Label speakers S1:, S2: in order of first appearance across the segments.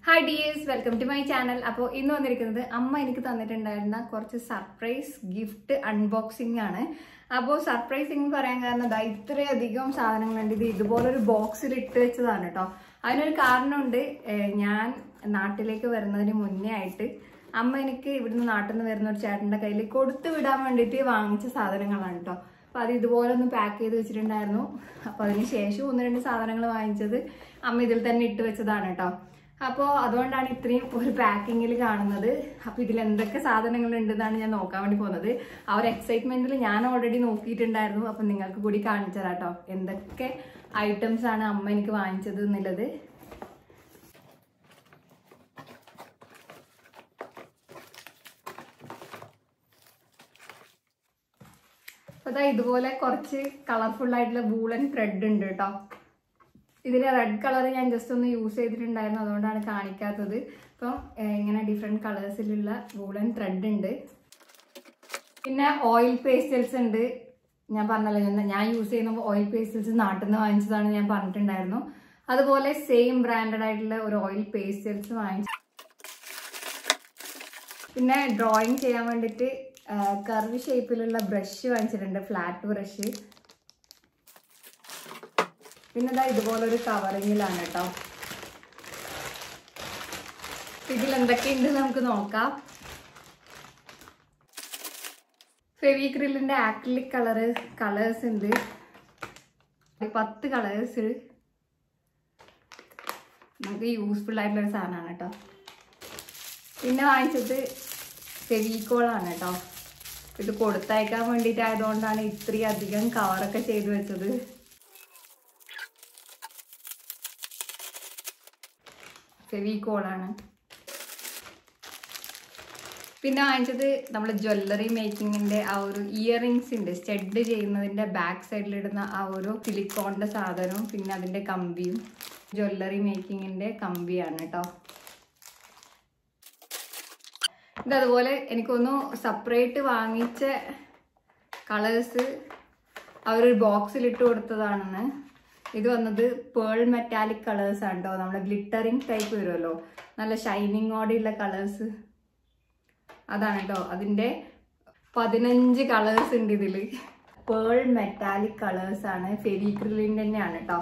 S1: Hi dears, welcome to my channel. അപ്പോൾ ഇന്ന് വന്നിരിക്കുന്നത് അമ്മ എനിക്ക് തന്നിട്ടുണ്ടായിരുന്ന കുറച്ച് സർപ്രൈസ് ഗിഫ്റ്റ് അൺബോക്സിംഗ് ആണ്. അപ്പോൾ സർപ്രൈസിംഗ് പറയാൻ കാരണം ദാ ഇത്രയധികം സാധനങ്ങളുണ്ട്. ഇത് ഇതുപോലൊരു ബോക്സിൽ ഇട്ട് വെച്ചതാണ് കേട്ടോ. അതിനൊരു കാരണമുണ്ട്. ഞാൻ നാട്ടിലേക്ക് വരുന്നതിന് മുന്നേ ആയിട്ട് അമ്മ എനിക്ക് ഇവിടുന്ന് നാട്ടിൽ നിന്ന് വരുന്ന ഒരു ചേട്ടൻ്റെ കയ്യിൽ കൊടുത്തു വിടാൻ വേണ്ടിയിട്ട് വാങ്ങിച്ച സാധനങ്ങളാണ് കേട്ടോ. അപ്പോൾ അത് ഇതുപോലെ ഒന്ന് പാക്ക് ചെയ്ത് വെച്ചിട്ടുണ്ടായിരുന്നു. അപ്പോൾ അതിന് ശേഷം ഒന്ന് രണ്ട് സാധനങ്ങൾ വാങ്ങിച്ചത് അമ്മ ഇതിൽ തന്നെ ഇട്ട് വെച്ചതാണ് കേട്ടോ. അപ്പോൾ അതുകൊണ്ടാണ് ഇത്രയും ഒരു പാക്കിങ്ങിൽ കാണുന്നത്. അപ്പോൾ ഇതിൽ എന്തൊക്കെ സാധനങ്ങൾ ഉണ്ടെന്നാണ് ഞാൻ നോക്കാൻ വേണ്ടി പോകുന്നത്. ആ ഒരു എക്സൈറ്റ്മെന്റിൽ ഞാൻ ഓൾറെഡി നോക്കിയിട്ടുണ്ടായിരുന്നു. അപ്പം നിങ്ങൾക്ക് കൂടി കാണിച്ചു തരാം കേട്ടോ എന്തൊക്കെ ഐറ്റംസ് ആണ് അമ്മ എനിക്ക് വാങ്ങിച്ചത് എന്നുള്ളത്. അപ്പോൾ അതാ ഇതുപോലെ കുറച്ച് കളർഫുൾ ആയിട്ടുള്ള വൂളൻ ത്രെഡ് ഉണ്ട് കേട്ടോ. ഇതിൽ റെഡ് കളർ ഞാൻ ജസ്റ്റ് ഒന്ന് യൂസ് ചെയ്തിട്ടുണ്ടായിരുന്നു, അതുകൊണ്ടാണ് കാണിക്കാത്തത്. അപ്പം ഇങ്ങനെ ഡിഫറെൻറ്റ് കളേഴ്സിലുള്ള വൂളൻ ത്രെഡ് ഉണ്ട്. പിന്നെ ഓയിൽ പേസ്റ്റൽസ് ഉണ്ട്. ഞാൻ പറഞ്ഞല്ലോ ഞാൻ യൂസ് ചെയ്യുന്ന ഓയിൽ പേസ്റ്റൽസ് നാട്ടിൽ നിന്ന് വാങ്ങിച്ചതാണ് ഞാൻ പറഞ്ഞിട്ടുണ്ടായിരുന്നു. അതുപോലെ സെയിം ബ്രാൻഡഡ് ആയിട്ടുള്ള ഒരു ഓയിൽ പേസ്റ്റൽസ് വാങ്ങിച്ചു. പിന്നെ ഡ്രോയിങ് ചെയ്യാൻ വേണ്ടിയിട്ട് കർവ് ഷേപ്പിലുള്ള ബ്രഷ് വാങ്ങിച്ചിട്ടുണ്ട്, ഫ്ലാറ്റ് ബ്രഷ്. പിന്നെ ഇതാ ഇതുപോലൊരു കവറിങ്ങിലാണ് കേട്ടോ. ഇതിൽ എന്തൊക്കെയുണ്ട് നമുക്ക് നോക്കാം. ഫെവിക്രിലിന്റെ ആക്രിലിക് കളേഴ്സ് ഉണ്ട്, 10 കളേഴ്സ്. നമുക്ക് യൂസ്ഫുൾ ആയിട്ടുള്ള ഒരു സാധനമാണ് കേട്ടോ. പിന്നെ വാങ്ങിച്ചത് ഫെവിക്കോളാണ് കേട്ടോ. ഇത് കൊടുത്തയക്കാൻ വേണ്ടിയിട്ടായതുകൊണ്ടാണ് ഇത്രയും അധികം കവറൊക്കെ ചെയ്ത് വെച്ചത്. ഫെവിക്കോളാണ്. പിന്നെ വാങ്ങിച്ചത് നമ്മൾ ജ്വല്ലറി മേക്കിങ്ങിന്റെ ആ ഒരു ഇയറിങ്സ് ഉണ്ട്, സ്റ്റഡ് ചെയ്യുന്നതിന്റെ ബാക്ക് സൈഡിലിടുന്ന ആ ഒരു സിലിക്കോണിന്റെ സാധനവും പിന്നെ അതിന്റെ കമ്പിയും. ജ്വല്ലറി മേക്കിങ്ങിന്റെ കമ്പിയാണ് കേട്ടോ. ഇതതുപോലെ എനിക്കൊന്ന് സെപ്പറേറ്റ് വാങ്ങിച്ച കളേഴ്സ് അവരൊരു ബോക്സിൽ ഇട്ട് കൊടുത്തതാണെന്ന്. ഇത് വന്നത് പേൾ മെറ്റാലിക് കളേഴ്സ് ആണ് കേട്ടോ. നമ്മുടെ ഗ്ലിറ്ററിങ് ടൈപ്പ് വരുമല്ലോ, നല്ല ഷൈനിങ്ങോടെയുള്ള കളേഴ്സ്, അതാണ് കേട്ടോ. അതിൻ്റെ 15 കളേഴ്സ് ഉണ്ട് ഇതിൽ. പേൾ മെറ്റാലിക് കളേഴ്സ് ആണ്, ഫെവിക്രിലിൻ്റെ തന്നെയാണ് കേട്ടോ.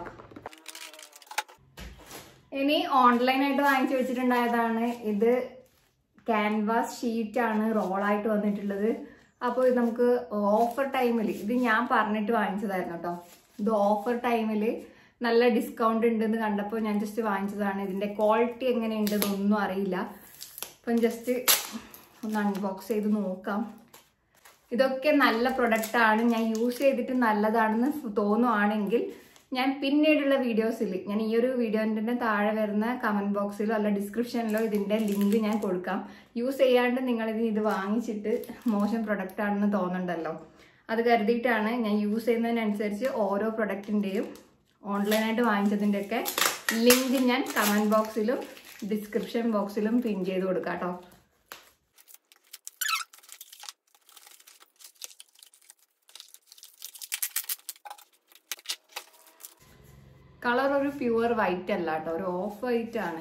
S1: ഇനി ഓൺലൈനായിട്ട് വാങ്ങിച്ചു വെച്ചിട്ടുണ്ടായതാണ്. ഇത് ക്യാൻവാസ് ഷീറ്റാണ് റോളായിട്ട് വന്നിട്ടുള്ളത്. അപ്പോൾ ഇത് നമുക്ക് ഓഫർ ടൈമിൽ, ഇത് ഞാൻ പറഞ്ഞിട്ട് വാങ്ങിച്ചതായിരുന്നു കേട്ടോ. ഇത് ഓഫർ ടൈമിൽ നല്ല ഡിസ്കൗണ്ട് ഉണ്ടെന്ന് കണ്ടപ്പോൾ ഞാൻ ജസ്റ്റ് വാങ്ങിച്ചതാണ്. ഇതിൻ്റെ ക്വാളിറ്റി എങ്ങനെയുണ്ടെന്നൊന്നും അറിയില്ല. അപ്പം ജസ്റ്റ് ഒന്ന് അൺബോക്സ് ചെയ്ത് നോക്കാം. ഇതൊക്കെ നല്ല പ്രൊഡക്റ്റാണ്. ഞാൻ യൂസ് ചെയ്തിട്ട് നല്ലതാണെന്ന് തോന്നുവാണെങ്കിൽ ഞാൻ പിന്നീടുള്ള വീഡിയോസിൽ, ഞാൻ ഈ ഒരു വീഡിയോൻ്റെ താഴെ വരുന്ന കമൻറ്റ് ബോക്സിലോ അല്ല ഡിസ്ക്രിപ്ഷനിലോ ഇതിൻ്റെ ലിങ്ക് ഞാൻ കൊടുക്കാം. യൂസ് ചെയ്യാണ്ട് നിങ്ങളിത് വാങ്ങിച്ചിട്ട് മോശം പ്രൊഡക്റ്റ് ആണെന്ന് തോന്നണ്ടല്ലോ, അത് കരുതിയിട്ടാണ് ഞാൻ യൂസ് ചെയ്യുന്നതിനനുസരിച്ച് ഓരോ പ്രൊഡക്റ്റിൻ്റെയും ഓൺലൈനായിട്ട് വാങ്ങിച്ചതിൻ്റെയൊക്കെ ലിങ്ക് ഞാൻ കമൻറ്റ് ബോക്സിലും ഡിസ്ക്രിപ്ഷൻ ബോക്സിലും പിൻ ചെയ്ത് കൊടുക്കാം കേട്ടോ. കളർ ഒരു പ്യുവർ വൈറ്റ് അല്ല കേട്ടോ, ഒരു ഓഫ് വൈറ്റ് ആണ്.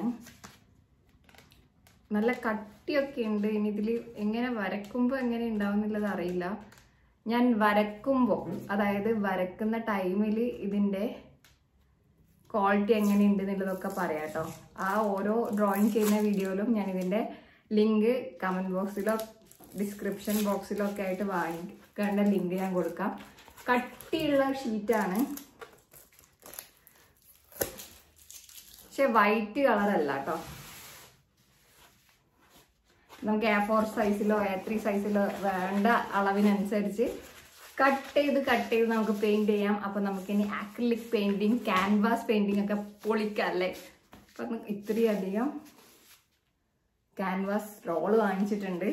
S1: നല്ല കട്ടിയൊക്കെ ഉണ്ട്. ഇനി ഇതിൽ എങ്ങനെ വരക്കുമ്പോൾ എങ്ങനെ ഉണ്ടാവും എന്നുള്ളത് അറിയില്ല. ഞാൻ വരക്കുമ്പോൾ, അതായത് വരക്കുന്ന ടൈമിൽ ഇതിൻ്റെ ക്വാളിറ്റി എങ്ങനെയുണ്ട് എന്നുള്ളതൊക്കെ പറയാം കേട്ടോ. ആ ഓരോ ഡ്രോയിങ് ചെയ്യുന്ന വീഡിയോയിലും ഞാൻ ഇതിൻ്റെ ലിങ്ക് കമൻറ്റ് ബോക്സിലോ ഡിസ്ക്രിപ്ഷൻ ബോക്സിലോ ഒക്കെ ആയിട്ട് വാങ്ങിക്കേണ്ട ലിങ്ക് ഞാൻ കൊടുക്കാം. കട്ടിയുള്ള ഷീറ്റാണ്, പക്ഷെ വൈറ്റ് കളറല്ല കേട്ടോ. നമുക്ക് A4 സൈസിലോ A3 സൈസിലോ വേണ്ട അളവിനനുസരിച്ച് കട്ട് ചെയ്ത് നമുക്ക് പെയിന്റ് ചെയ്യാം. അപ്പം നമുക്കിനി ആക്രിലിക് പെയിന്റിങ്, ക്യാൻവാസ് പെയിന്റിങ് ഒക്കെ പൊളിക്കാം അല്ലേ. അപ്പം ഇത്രയധികം ക്യാൻവാസ് റോള് വാങ്ങിച്ചിട്ടുണ്ട്.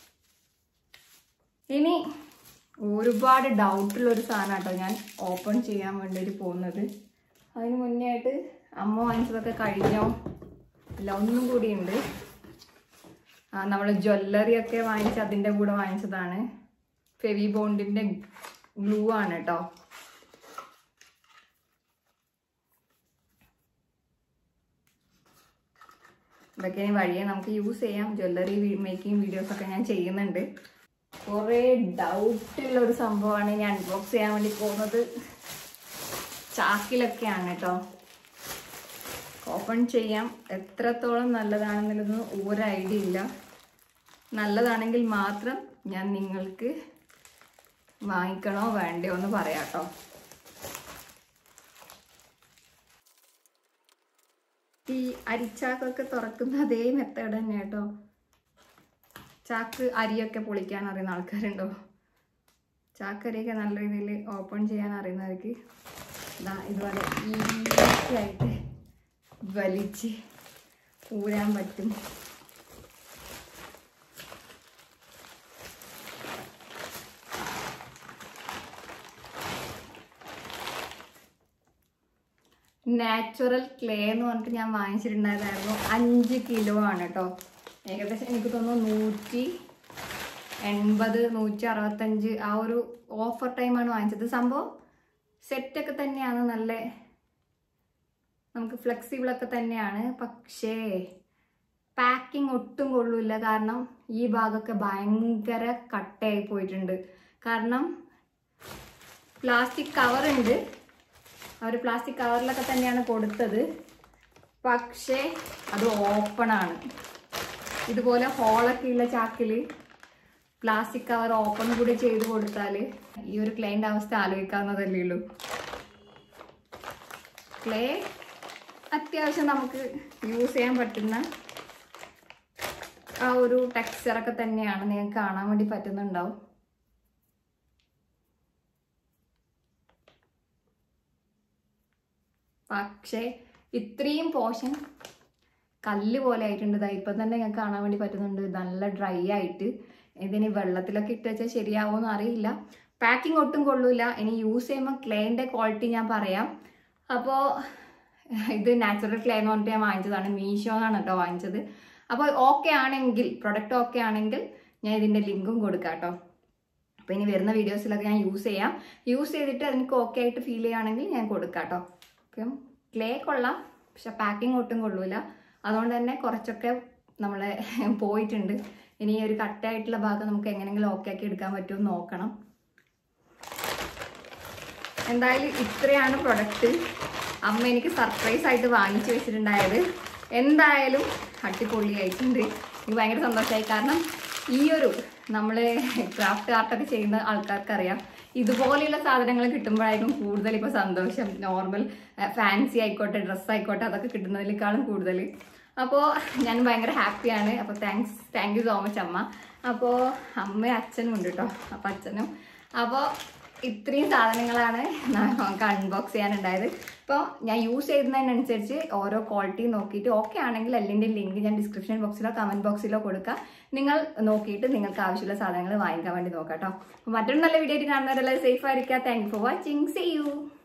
S1: ഇനി ഒരുപാട് ഡൗട്ടുള്ളൊരു സാധനം കേട്ടോ ഞാൻ ഓപ്പൺ ചെയ്യാൻ വേണ്ടിയിട്ട് പോകുന്നത്. അതിന് മുന്നേ ആയിട്ട് അമ്മ വാങ്ങിച്ചതൊക്കെ കഴിഞ്ഞോ അല്ല, ഒന്നും കൂടിയുണ്ട്. നമ്മൾ ജ്വല്ലറി ഒക്കെ വാങ്ങിച്ച് അതിൻ്റെ കൂടെ വാങ്ങിച്ചതാണ്. ഫെവി ബോണ്ടിൻ്റെ ഗ്ലൂ ആണ് കേട്ടോ. ഇതൊക്കെ വഴിയെ നമുക്ക് യൂസ് ചെയ്യാം. ജ്വല്ലറി മേക്കിംഗ് വീഡിയോസൊക്കെ ഞാൻ ചെയ്യുന്നുണ്ട്. കുറേ ഡൗട്ടുള്ളൊരു സംഭവമാണ് ഇനി അൺബോക്സ് ചെയ്യാൻ വേണ്ടി പോകുന്നത്. ചാക്കിലൊക്കെയാണ് കേട്ടോ. ഓപ്പൺ ചെയ്യാം. എത്രത്തോളം നല്ലതാണെന്നുള്ളതൊന്നും ഒരു ഐഡിയ ഇല്ല. നല്ലതാണെങ്കിൽ മാത്രം ഞാൻ നിങ്ങൾക്ക് വാങ്ങിക്കണോ വേണ്ടയോ എന്ന് പറയാം കേട്ടോ. ഈ അരിച്ചാക്കൊക്കെ തുറക്കുന്ന അതേ മെത്തേഡ് തന്നെ കേട്ടോ. ചാക്ക് അരിയൊക്കെ പൊളിക്കാൻ അറിയുന്ന ആൾക്കാരുണ്ടോ? ചാക്കരിയൊക്കെ നല്ല രീതിയിൽ ഓപ്പൺ ചെയ്യാൻ അറിയുന്നവർക്ക് ഇതുപോലെ ഈസിയായിട്ട് വലിച്ച് ഊരാൻ പറ്റും. നാച്ചുറൽ ക്ലേ എന്ന് പറഞ്ഞിട്ട് ഞാൻ വാങ്ങിച്ചിട്ടുണ്ടായിരുന്നു. 5 കിലോ ആണ് കേട്ടോ. ഏകദേശം എനിക്ക് തോന്നുന്നു 180, 165 ആ ഒരു ഓഫർ ടൈമാണ് വാങ്ങിച്ചത്. സംഭവം സെറ്റൊക്കെ തന്നെയാണ്, നല്ല നമുക്ക് ഫ്ലെക്സിബിളൊക്കെ തന്നെയാണ്. പക്ഷേ പാക്കിംഗ് ഒട്ടും കൊള്ളില്ല. കാരണം ഈ ഭാഗമൊക്കെ ഭയങ്കര കട്ടയായി പോയിട്ടുണ്ട്. കാരണം പ്ലാസ്റ്റിക് കവറുണ്ട്, അവർ പ്ലാസ്റ്റിക് കവറിലൊക്കെ തന്നെയാണ് കൊടുത്തത്. പക്ഷേ അത് ഓപ്പണാണ്. ഇതുപോലെ ഹോളൊക്കെ ഉള്ള ചാക്കിൽ പ്ലാസ്റ്റിക് കവർ ഓപ്പൺ കൂടി ചെയ്ത് കൊടുത്താൽ ഈ ഒരു ക്ലേൻ്റെ അവസ്ഥ ആലോചിക്കാവുന്നതല്ലേ ഉള്ളൂ. ക്ലേ അത്യാവശ്യം നമുക്ക് യൂസ് ചെയ്യാൻ പറ്റുന്ന ആ ഒരു ടെക്സ്ചറൊക്കെ തന്നെയാണ്. നിങ്ങൾക്ക് കാണാൻ വേണ്ടി പറ്റുന്നുണ്ടാവും. പക്ഷേ ഇത്രയും പോർഷൻ കല്ല് പോലെ ആയിട്ടുണ്ട്. ഇപ്പം തന്നെ ഞങ്ങൾക്ക് കാണാൻ വേണ്ടി പറ്റുന്നുണ്ട്. നല്ല ഡ്രൈ ആയിട്ട്. ഇതിന് വെള്ളത്തിലൊക്കെ ഇട്ട് വെച്ചാൽ ശരിയാവുമെന്ന് അറിയില്ല. പാക്കിംഗ് ഒട്ടും കൊള്ളൂല. ഇനി യൂസ് ചെയ്യുമ്പോൾ ക്ലേൻ്റെ ക്വാളിറ്റി ഞാൻ പറയാം. അപ്പോൾ ഇത് നാച്ചുറൽ ക്ലേ എന്ന് പറഞ്ഞിട്ട് ഞാൻ വാങ്ങിച്ചതാണ്. മീഷോന്നാണ് കേട്ടോ വാങ്ങിച്ചത്. അപ്പോൾ ഓക്കെ ആണെങ്കിൽ, പ്രൊഡക്റ്റ് ഓക്കെ ആണെങ്കിൽ ഞാൻ ഇതിൻ്റെ ലിങ്കും കൊടുക്കാം കേട്ടോ. അപ്പോൾ ഇനി വരുന്ന വീഡിയോസിലൊക്കെ ഞാൻ യൂസ് ചെയ്യാം. യൂസ് ചെയ്തിട്ട് എനിക്ക് ഓക്കെ ആയിട്ട് ഫീൽ ചെയ്യുകയാണെങ്കിൽ ഞാൻ കൊടുക്കാം കേട്ടോ. അപ്പം ക്ലേ കൊള്ളാം, പക്ഷെ പാക്കിംഗ് ഒട്ടും കൊള്ളൂല. അതുകൊണ്ട് തന്നെ കുറച്ചൊക്കെ നമ്മളെ പോയിട്ടുണ്ട്. ഇനി ഒരു കട്ടായിട്ടുള്ള ഭാഗം നമുക്ക് എങ്ങനെയെങ്കിലും ഓക്കെ ആക്കി എടുക്കാൻ പറ്റുമെന്ന് നോക്കണം. എന്തായാലും ഇത്രയാണ് പ്രൊഡക്റ്റ്. അമ്മ എനിക്ക് സർപ്രൈസ് ആയിട്ട് വാങ്ങിച്ചു വെച്ചിട്ടുണ്ടായത്. എന്തായാലും അടിപൊളിയായിട്ടുണ്ട്. എനിക്ക് ഭയങ്കര സന്തോഷമായി. കാരണം ഈ ഒരു നമ്മൾ ക്രാഫ്റ്റ് ആർട്ടൊക്കെ ചെയ്യുന്ന ആൾക്കാർക്കറിയാം, ഇതുപോലെയുള്ള സാധനങ്ങൾ കിട്ടുമ്പോഴായിരിക്കും കൂടുതൽ ഇപ്പോൾ സന്തോഷം. നോർമൽ ഫാൻസി ആയിക്കോട്ടെ, ഡ്രസ്സ് ആയിക്കോട്ടെ, അതൊക്കെ കിട്ടുന്നതിനേക്കാളും കൂടുതൽ. അപ്പോൾ ഞാൻ ഭയങ്കര ഹാപ്പിയാണ്. അപ്പോൾ താങ്ക് യു സോ മച്ച് അമ്മ. അപ്പോൾ അമ്മയും അച്ഛനും ഉണ്ട് കേട്ടോ. അപ്പോൾ അച്ഛനും. അപ്പോൾ ഇത്രയും സാധനങ്ങളാണ് നമുക്ക് അൺബോക്സ് ചെയ്യാനുണ്ടായത്. അപ്പോൾ ഞാൻ യൂസ് ചെയ്യുന്നതിനനുസരിച്ച് ഓരോ ക്വാളിറ്റി നോക്കിയിട്ട് ഓക്കെ ആണെങ്കിൽ അതിൻ്റെ ലിങ്ക് ഞാൻ ഡിസ്ക്രിപ്ഷൻ ബോക്സിലോ കമൻറ്റ് ബോക്സിലോ കൊടുക്കാം. നിങ്ങൾ നോക്കിയിട്ട് നിങ്ങൾക്ക് ആവശ്യമുള്ള സാധനങ്ങൾ വാങ്ങിക്കാൻ വേണ്ടി നോക്കാം കേട്ടോ. മറ്റൊരു നല്ല വീഡിയോ ആയിട്ട് കാണുന്നവരെല്ലാം സേഫ് ആയിരിക്കുക. Thank you for watching. See U.